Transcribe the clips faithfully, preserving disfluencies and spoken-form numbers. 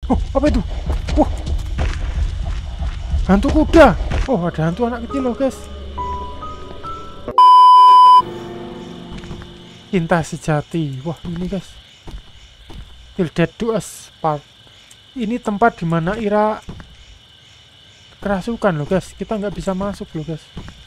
Oh, apa itu? Wah, hantu kuda. Oh, ada hantu anak kecil loh guys. Cinta sejati. Wah, ini guys, Till Death Do Us Part. Ini tempat dimana Ira kerasukan loh guys. Kita nggak bisa masuk loh guys.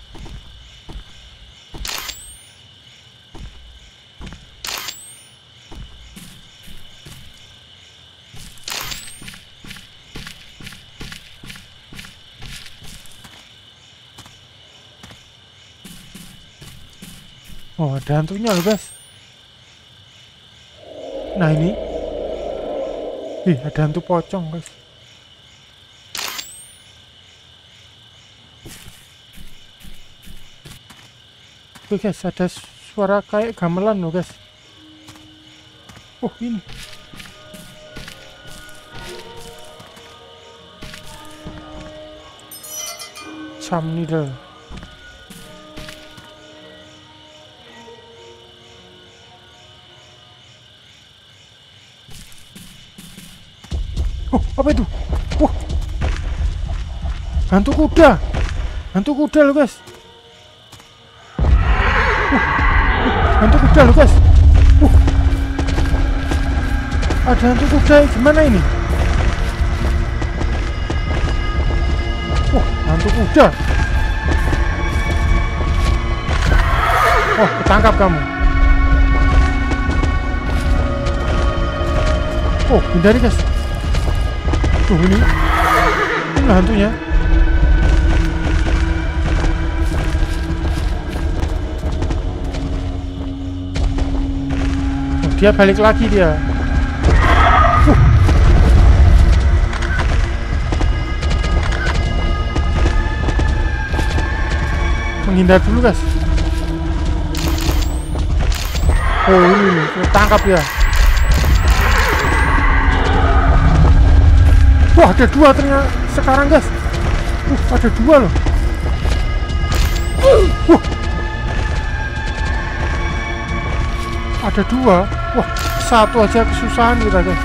Oh, ada hantunya loh guys. Nah ini, ih, ada hantu pocong guys. Oke guys, ada suara kayak gamelan loh guys. Oh ini, Charm Needle. Oh, apa itu? Wah, hantu kuda. Hantu kuda loh guys. Uh, hantu kuda loh guys. Uh, ada hantu kuda. Gimana ini? Wah, hantu kuda. Oh, ketangkap kamu. Oh, hindari guys. Tuh ini, ini hantunya. Oh, dia balik lagi dia. Uh. Menghindar dulu guys. Oh ini, tangkap ya. Wah, ada dua ternyata sekarang guys. Uh, ada dua loh. Uh. Ada dua. Wah, satu aja kesusahan kita guys.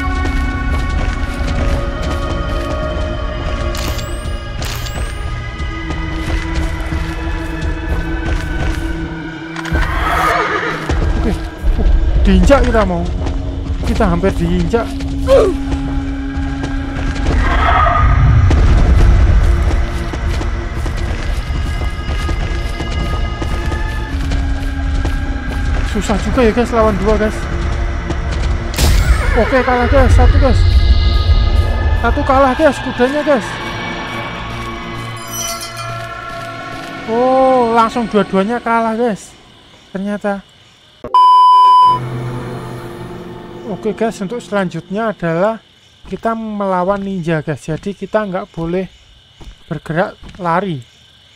Oke, uh, diinjak kita mau. Kita hampir diinjak. Uh. Susah juga ya guys lawan dua guys. Oke, kalah guys, satu guys. Satu kalah guys, kudanya guys. Oh, langsung dua-duanya kalah guys. Ternyata. Oke guys, untuk selanjutnya adalah kita melawan ninja guys. Jadi kita nggak boleh bergerak lari.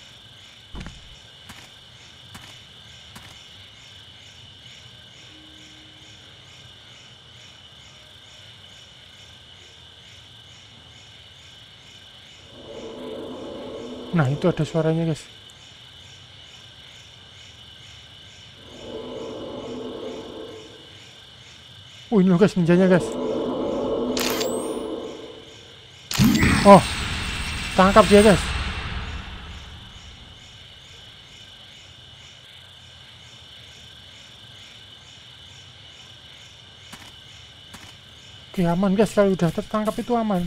Nah, itu ada suaranya guys. Oh, ini loh guys, ninjanya guys. Oh, tangkap dia guys. Oke, aman guys, kalau udah tertangkap itu aman.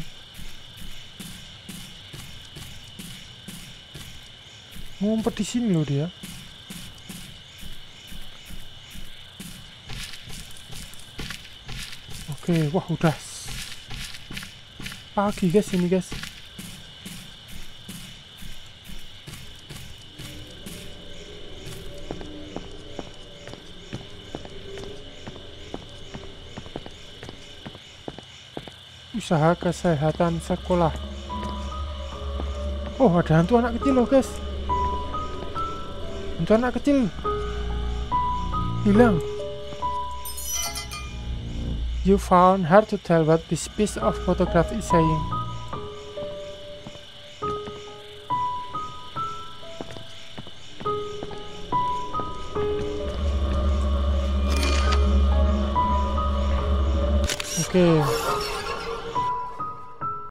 Ngumpet di sini loh dia. Oke, wah udah pagi guys ini guys. Usaha kesehatan sekolah. Oh, ada hantu anak kecil loh guys. Hantu anak kecil hilang. You found hard to tell what this piece of photograph is saying. Oke.